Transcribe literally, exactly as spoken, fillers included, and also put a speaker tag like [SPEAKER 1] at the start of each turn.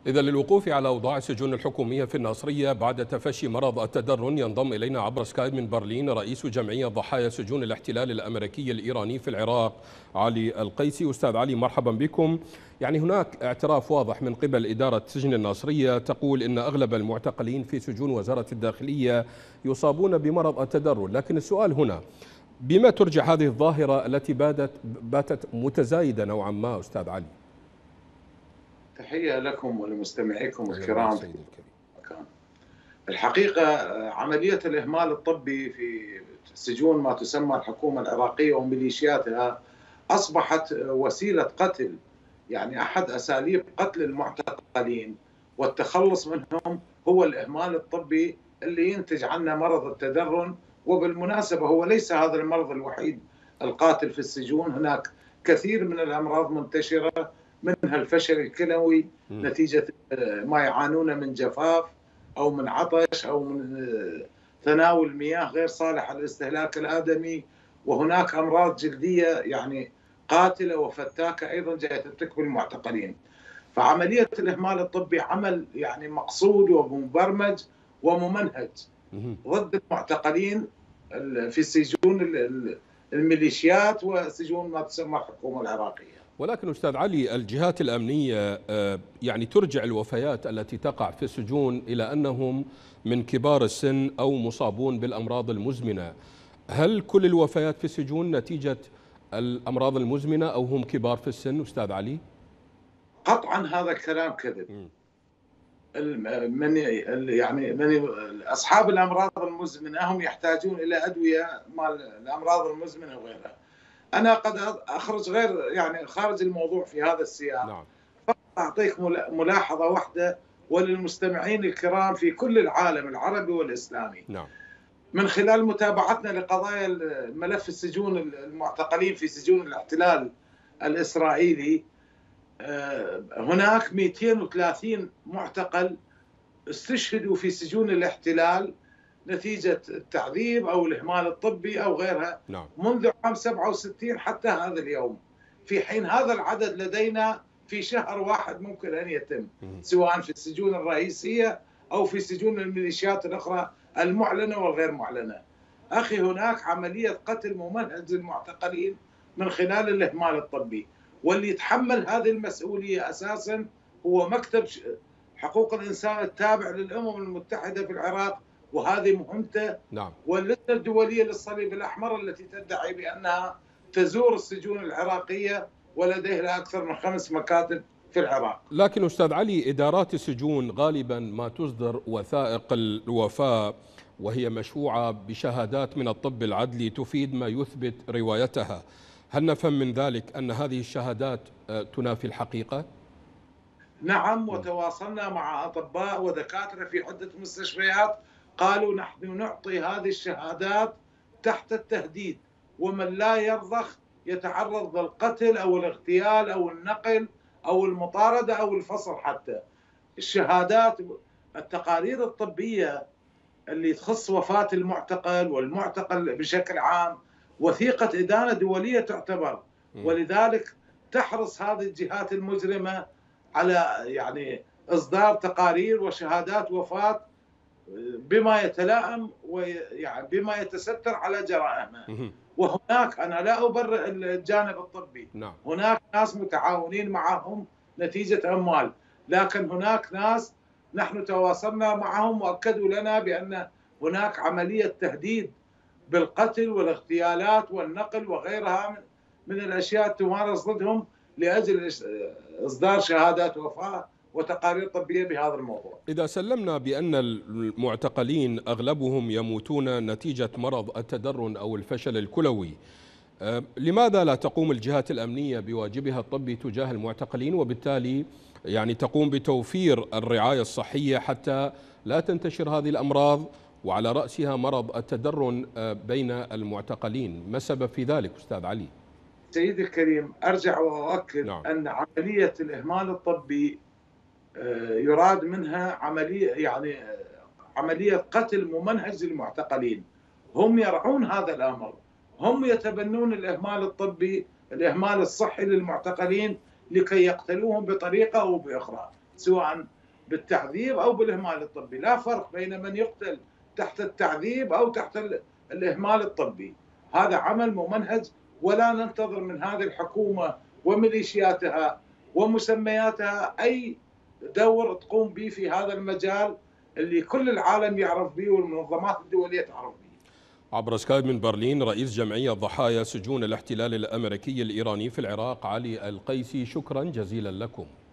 [SPEAKER 1] إذا للوقوف على أوضاع السجون الحكومية في الناصرية بعد تفشي مرض التدرن، ينضم إلينا عبر سكايب من برلين رئيس جمعية ضحايا سجون الاحتلال الأمريكي الإيراني في العراق علي القيسي. أستاذ علي، مرحبا بكم. يعني هناك اعتراف واضح من قبل إدارة سجن الناصرية تقول إن أغلب المعتقلين في سجون وزارة الداخلية يصابون بمرض التدرن، لكن السؤال هنا بما ترجع هذه الظاهرة التي باتت باتت متزايدة نوعا ما أستاذ علي؟
[SPEAKER 2] تحية لكم ولمستمعيكم الكرام في مكان. الحقيقة عملية الإهمال الطبي في سجون ما تسمى الحكومة العراقية وميليشياتها أصبحت وسيلة قتل، يعني أحد أساليب قتل المعتقلين والتخلص منهم هو الإهمال الطبي اللي ينتج عنه مرض التدرن. وبالمناسبة هو ليس هذا المرض الوحيد القاتل في السجون، هناك كثير من الأمراض منتشرة، منها الفشل الكلوي نتيجة ما يعانون من جفاف أو من عطش أو من تناول مياه غير صالحة للاستهلاك الآدمي، وهناك أمراض جلدية يعني قاتلة وفتاكة أيضا جاية ترتكب المعتقلين. فعملية الإهمال الطبي عمل يعني مقصود ومبرمج وممنهج ضد المعتقلين في سجون الميليشيات وسجون ما تسمى الحكومة العراقية.
[SPEAKER 1] ولكن أستاذ علي، الجهات الأمنية يعني ترجع الوفيات التي تقع في السجون إلى أنهم من كبار السن أو مصابون بالأمراض المزمنة. هل كل الوفيات في السجون نتيجة الأمراض المزمنة أو هم كبار في السن أستاذ علي؟
[SPEAKER 2] قطعا هذا الكلام كذب. من يعني من أصحاب الأمراض المزمنة هم يحتاجون إلى أدوية مال الأمراض المزمنة وغيرها. أنا قد أخرج غير يعني خارج الموضوع في هذا السياق.
[SPEAKER 1] نعم.
[SPEAKER 2] فقط أعطيك ملاحظة واحدة وللمستمعين الكرام في كل العالم العربي والإسلامي.
[SPEAKER 1] نعم.
[SPEAKER 2] من خلال متابعتنا لقضايا ملف السجون المعتقلين في سجون الاحتلال الإسرائيلي، هناك مئتين وثلاثين معتقل استشهدوا في سجون الاحتلال نتيجة التعذيب أو الإهمال الطبي أو غيرها.
[SPEAKER 1] نعم.
[SPEAKER 2] منذ عام سبعة وستين حتى هذا اليوم، في حين هذا العدد لدينا في شهر واحد ممكن أن يتم، سواء في السجون الرئيسية أو في سجون الميليشيات الأخرى المعلنة والغير معلنة. أخي، هناك عملية قتل ممنهج للمعتقلين من خلال الإهمال الطبي، واللي يتحمل هذه المسؤولية أساسا هو مكتب حقوق الإنسان التابع للأمم المتحدة في العراق، وهذه مهمته.
[SPEAKER 1] نعم.
[SPEAKER 2] واللجنة الدولية للصليب الأحمر التي تدعي بأنها تزور السجون العراقية ولديها أكثر من خمس مكاتب في العراق.
[SPEAKER 1] لكن أستاذ علي، إدارات السجون غالبا ما تصدر وثائق الوفاة وهي مشروعة بشهادات من الطب العدلي تفيد ما يثبت روايتها. هل نفهم من ذلك أن هذه الشهادات تنافي الحقيقة؟
[SPEAKER 2] نعم، وتواصلنا مع أطباء ودكاترة في عدة مستشفيات قالوا نحن نعطي هذه الشهادات تحت التهديد، ومن لا يرضخ يتعرض للقتل أو الاغتيال أو النقل أو المطاردة أو الفصل. حتى الشهادات التقارير الطبية اللي تخص وفاة المعتقل والمعتقل بشكل عام وثيقة إدانة دولية تعتبر، ولذلك تحرص هذه الجهات المجرمة على يعني إصدار تقارير وشهادات وفاة بما يتلائم ويعني بما يتستر على جرائمها. وهناك، أنا لا أبرئ الجانب الطبي،
[SPEAKER 1] نعم.
[SPEAKER 2] هناك ناس متعاونين معهم نتيجة أموال، لكن هناك ناس نحن تواصلنا معهم وأكدوا لنا بأن هناك عملية تهديد بالقتل والاغتيالات والنقل وغيرها من, من الأشياء تمارس ضدهم لأجل إصدار شهادات وفاة وتقارير طبية بهذا الموضوع.
[SPEAKER 1] إذا سلمنا بأن المعتقلين أغلبهم يموتون نتيجة مرض التدرن أو الفشل الكلوي، لماذا لا تقوم الجهات الأمنية بواجبها الطبي تجاه المعتقلين وبالتالي يعني تقوم بتوفير الرعاية الصحية حتى لا تنتشر هذه الأمراض وعلى رأسها مرض التدرن بين المعتقلين؟ ما السبب في ذلك أستاذ علي؟
[SPEAKER 2] سيدي الكريم، أرجع وأؤكد
[SPEAKER 1] نعم.
[SPEAKER 2] أن عملية الإهمال الطبي يراد منها عملية يعني عملية قتل ممنهج للمعتقلين. هم يرعون هذا الأمر، هم يتبنون الإهمال الطبي، الإهمال الصحي للمعتقلين لكي يقتلوهم بطريقة أو بأخرى، سواء بالتعذيب أو بالإهمال الطبي. لا فرق بين من يقتل تحت التعذيب أو تحت الإهمال الطبي. هذا عمل ممنهج، ولا ننتظر من هذه الحكومة وميليشياتها ومسمياتها أي دور تقوم به في هذا المجال اللي كل العالم يعرف به والمنظمات الدولية تعرف به.
[SPEAKER 1] عبر سكايب من برلين رئيس جمعية ضحايا سجون الاحتلال الأمريكي الإيراني في العراق علي القيسي، شكرا جزيلا لكم.